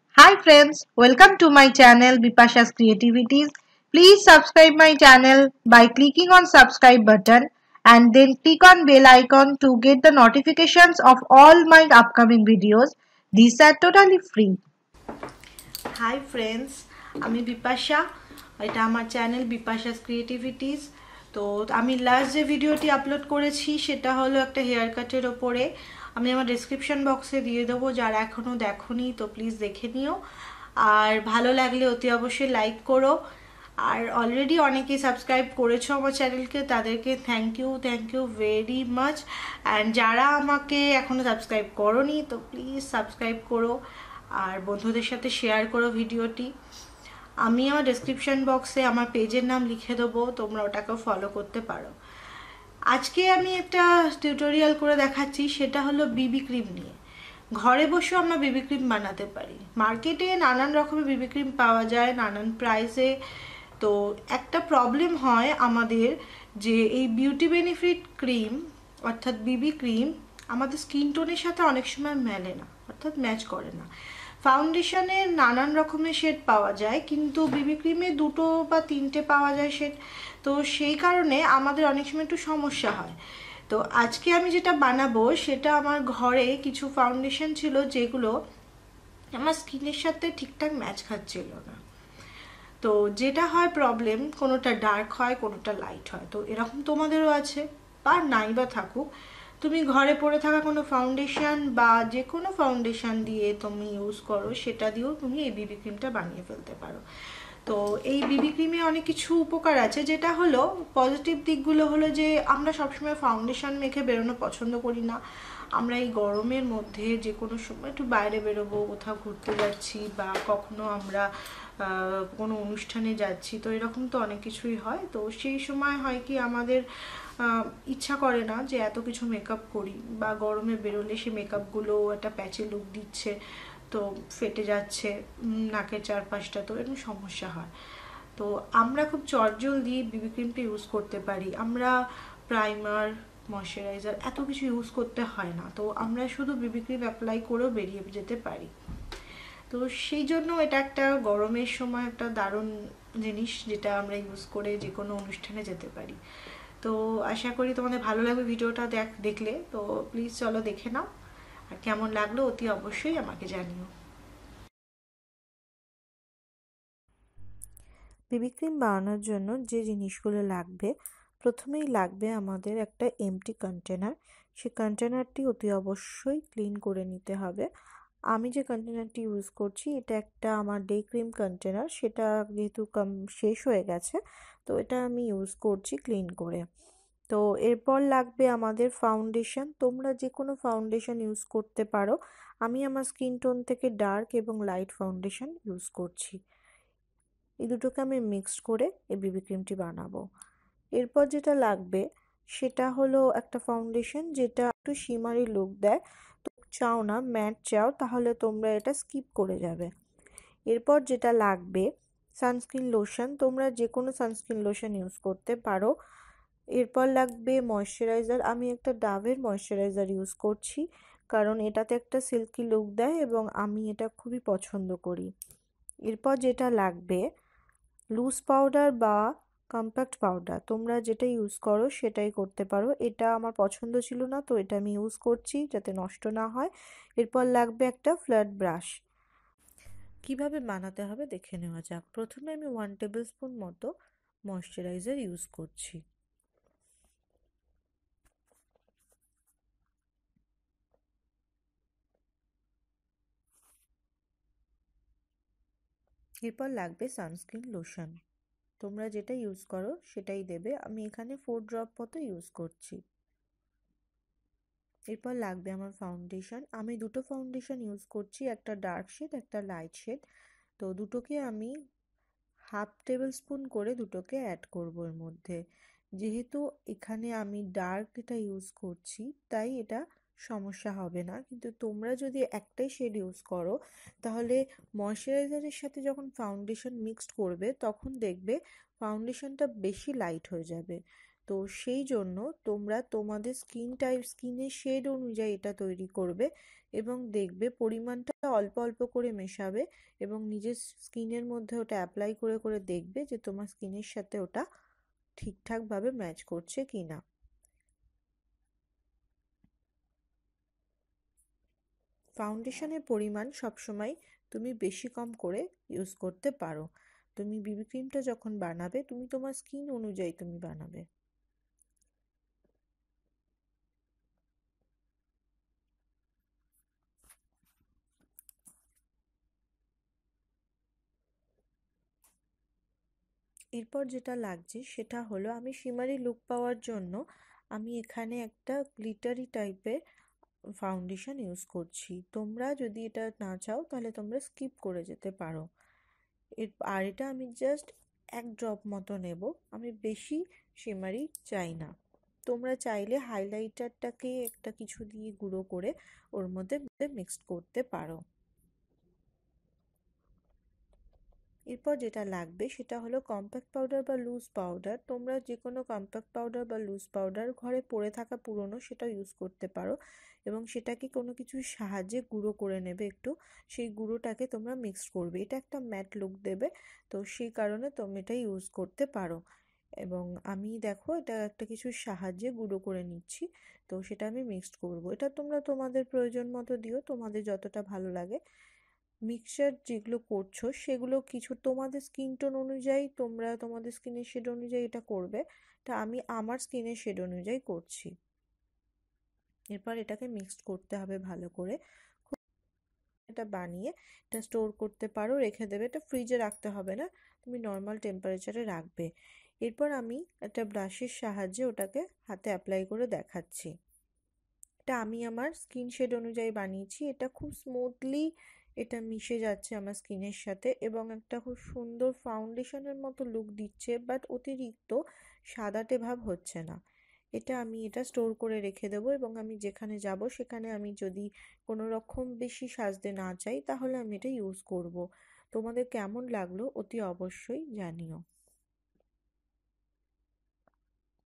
Hi friends, welcome to my channel BIPASA'S Creativities. Please subscribe my channel by clicking on subscribe button and then click on bell icon to get the notifications of all my upcoming videos. These are totally free. Hi friends, আমি বিপাশা। এটা আমার channel Bipasha's ক্রিয়েটিভিটিস। তো আমি last যে ভিডিওটি upload করেছি সেটা হলো একটা হেয়ার কাটের ওপরে। আমি আমার ডেসক্রিপশন বক্সে দিয়ে দেবো, যারা এখনও দেখোনি তো প্লিজ দেখে নিও। আর ভালো লাগলে অতি অবশ্যই লাইক করো। আর অলরেডি অনেকেই সাবস্ক্রাইব করেছো আমার চ্যানেলকে, তাদেরকে thank you very much. And যারা আমাকে এখনও সাবস্ক্রাইব করোনি তো প্লিজ সাবস্ক্রাইব করো আর বন্ধুদের সাথে শেয়ার করো ভিডিওটি। আমি আমার ডেসক্রিপশন বক্সে আমার পেজের নাম লিখে দেবো, তোমরা ওটাকেও ফলো করতে পারো। আজকে আমি একটা টিউটোরিয়াল করে দেখাচ্ছি, সেটা হলো বিবি ক্রিম নিয়ে। ঘরে বসেও আমরা বিবি ক্রিম বানাতে পারি। মার্কেটে নানান রকমের বিবি ক্রিম পাওয়া যায় নানান প্রাইসে। তো একটা প্রবলেম হয় আমাদের যে এই বিউটি বেনিফিট ক্রিম অর্থাৎ বিবি ক্রিম আমাদের স্কিন টোনের সাথে অনেক সময় মেলে না, অর্থাৎ ম্যাচ করে না। ফাউন্ডেশনের নানান রকমের শেড পাওয়া যায়, কিন্তু বিবি ক্রিমে দুটো বা তিনটে পাওয়া যায় শেড। তো সেই কারণে আমাদের অনেক সময় একটু সমস্যা হয়। তো আজকে আমি যেটা বানাবো সেটা আমার ঘরে কিছু ফাউন্ডেশন ছিল যেগুলো আমার স্কিনের সাথে ঠিকঠাক ম্যাচ খাচ্ছিল না। তো যেটা হয় প্রবলেম, কোনোটা ডার্ক হয় কোনোটা লাইট হয়। তো এরকম তোমাদেরও আছে বা নাই বা থাকুক, তুমি ঘরে পড়ে থাকা কোনো ফাউন্ডেশন বা যে কোনো ফাউন্ডেশন দিয়ে তুমি ইউজ করো, সেটা দিয়েও তুমি এই বিবি ক্রিমটা বানিয়ে ফেলতে পারো। তো এই বিবি ক্রিমে অনেক কিছু উপকার আছে, যেটা হলো পজিটিভ দিকগুলো হলো যে আমরা সবসময় ফাউন্ডেশন মেখে বেরোনো পছন্দ করি না। আমরা এই গরমের মধ্যে যে কোনো সময় একটু বাইরে বেরোবো, কোথাও ঘুরতে যাচ্ছি বা কখনো আমরা কোনো অনুষ্ঠানে যাচ্ছি, তো এরকম তো অনেক কিছুই হয়। তো সেই সময় হয় কি আমাদের ইচ্ছা করে না যে এত কিছু মেকআপ করি, বা গরমে বেরোলে সে মেকআপগুলো একটা প্যাচে লুক দিচ্ছে, তো ফেটে যাচ্ছে নাকের চারপাশটা, তো এরকম সমস্যা হয়। তো আমরা খুব চটজলদি বিবি ক্রিমটা ইউজ করতে পারি। আমরা প্রাইমার ময়শ্চারাইজার এত কিছু ইউজ করতে হয় না, তো আমরা শুধু বিবি ক্রিম অ্যাপ্লাই করেও বেরিয়ে যেতে পারি। তো সেই জন্য এটা একটা গরমের সময় একটা দারুণ জিনিস, যেটা আমরা ইউজ করে যে কোনো অনুষ্ঠানে যেতে পারি। তো আশা করি তোমাদের ভালো লাগবে ভিডিওটা দেখলে। তো প্লিজ চলো দেখে নাও, আর কেমন লাগলো অতি অবশ্যই আমাকে জানিও। বিবি ক্রিম বানানোর জন্য যে জিনিসগুলো লাগবে, প্রথমেই লাগবে আমাদের একটা এমটি কন্টেনার। সেই কন্টেনারটি অতি অবশ্যই ক্লিন করে নিতে হবে। আমি যে কন্টেনারটি ইউজ করছি এটা একটা আমার ডে ক্রিম কন্টেনার, সেটা যেহেতু শেষ হয়ে গেছে, তো এটা আমি ইউজ করছি ক্লিন করে। তো এরপর লাগবে আমাদের ফাউন্ডেশন। তোমরা যে কোনো ফাউন্ডেশন ইউজ করতে পারো। আমি আমার স্কিন টোন থেকে ডার্ক এবং লাইট ফাউন্ডেশন ইউজ করছি। এই দুটোকে আমি মিক্সড করে এই বিবি ক্রিমটি বানাবো। এরপর যেটা লাগবে সেটা হলো একটা ফাউন্ডেশন যেটা একটু শিমারি লুক দেয়। তো চাও না ম্যাট চাও, তাহলে তোমরা এটা স্কিপ করে যাবে। এরপর যেটা লাগবে সানস্ক্রিন লোশন। তোমরা যে কোনো সানস্ক্রিন লোশন ইউজ করতে পারো। এরপর লাগবে ময়শ্চারাইজার। আমি একটা ডাভের ময়শ্চারাইজার ইউজ করছি, কারণ এটাতে একটা সিল্কি লুক দেয় এবং আমি এটা খুবই পছন্দ করি। এরপর যেটা লাগবে লুজ পাউডার বা কম্প্যাক্ট পাউডার, তোমরা যেটা ইউজ করো সেটাই করতে পারো। এটা আমার পছন্দ ছিল না, তো এটা আমি ইউজ করছি যাতে নষ্ট না হয়। এরপর লাগবে একটা ফ্ল্যাট ব্রাশ। কিভাবে বানাতে হবে দেখে নেওয়া যাক। প্রথমে আমি 1 টেবিল স্পুন মতো ময়শ্চারাইজার ইউজ করছি। এরপর লাগবে সানস্ক্রিন লোশন। তোমরা যেটা ইউজ করো সেটাই দেবে, আমি এখানে 4 ড্রপ মতো ইউজ করছি। এরপর লাগবে আমার ফাউন্ডেশন। আমি দুটো ফাউন্ডেশন ইউজ করছি, একটা ডার্ক শেড একটা লাইট শেড। তো দুটোকে আমি 1/2 টেবিল স্পুন করে দুটোকে অ্যাড করব এর মধ্যে। যেহেতু এখানে আমি ডার্ক এটা ইউজ করছি তাই এটা সমস্যা হবে না, কিন্তু তোমরা যদি একটাই শেড ইউজ করো তাহলে ময়শ্চারাইজারের সাথে যখন ফাউন্ডেশন মিক্সড করবে তখন দেখবে ফাউন্ডেশনটা বেশি লাইট হয়ে যাবে। তো সেই জন্য তোমরা তোমাদের স্কিনের শেড অনুযায়ী এটা তৈরি করবে এবং দেখবে পরিমাণটা অল্প অল্প করে মেশাবে এবং নিজের স্কিনের মধ্যে ওটা অ্যাপ্লাই করে করে দেখবে যে তোমার স্কিনের সাথে ওটা ঠিকঠাকভাবে ম্যাচ করছে কি না। ফাউন্ডেশনের পরিমাণ সবসময় তুমি বেশি কম করে ইউজ করতে পারো। তুমি বিবি ক্রিমটা যখন বানাবে তুমি তোমার স্কিন অনুযায়ী তুমি বানাবে। এরপর যেটা লাগছে সেটা হলো আমি শিমারি লুক পাওয়ার জন্য আমি এখানে একটা গ্লিটারি টাইপের ফাউন্ডেশন ইউজ করছি। তোমরা যদি এটা না চাও তাহলে তোমরা স্কিপ করে যেতে পারো। আর এটা আমি জাস্ট 1 ড্রপ মতো নেব, আমি বেশি শিমারি চাই না। তোমরা চাইলে হাইলাইটারটাকে একটা কিছু দিয়ে গুঁড়ো করে ওর মধ্যে মিক্সড করতে পারো। এরপর যেটা লাগবে সেটা হলো কম্প্যাক্ট পাউডার বা লুজ পাউডার। তোমরা যে কোনো কম্প্যাক্ট পাউডার বা লুজ পাউডার ঘরে পড়ে থাকা পুরনো সেটা ইউজ করতে পারো এবং সেটাকে কোনো কিছুর সাহায্যে গুঁড়ো করে নেবে একটু। সেই গুঁড়োটাকে তোমরা মিক্সড করবে, এটা একটা ম্যাট লুক দেবে, তো সেই কারণে তুমি এটা ইউজ করতে পারো। এবং আমি দেখো এটা একটা কিছুর সাহায্যে গুঁড়ো করে নিচ্ছি, তো সেটা আমি মিক্সড করব। এটা তোমরা তোমাদের প্রয়োজন মতো দিও, তোমাদের যতটা ভালো লাগে। মিক্সচার যেগুলো করছো সেগুলো কিছু তোমাদের স্কিন টোন অনুযায়ী তোমরা তোমাদের স্কিনের শেড অনুযায়ী এটা করবে, তা আমি আমার স্কিনের শেড অনুযায়ী করছি। এরপর এটাকে মিক্সড করতে হবে ভালো করে। এটা বানিয়ে এটা স্টোর করতে পারো, রেখে দেবে। এটা ফ্রিজে রাখতে হবে না, তুমি নর্মাল টেম্পারেচারে রাখবে। এরপর আমি একটা ব্রাশের সাহায্যে ওটাকে হাতে অ্যাপ্লাই করে দেখাচ্ছি। এটা আমি আমার স্কিন শেড অনুযায়ী বানিয়েছি, এটা খুব স্মুথলি এটা মিশে যাচ্ছে আমার স্কিনের সাথে এবং একটা খুব সুন্দর ফাউন্ডেশনের মতো লুক দিচ্ছে, বাট অতিরিক্ত সাদাটে ভাব হচ্ছে না। এটা স্টোর করে রেখে দেবো এবং আমি যেখানে যাব সেখানে আমি যদি কোনো রকম বেশি সাজতে না চাই তাহলে আমি এটা ইউজ করব। তোমাদের কেমন লাগলো অতি অবশ্যই জানিও।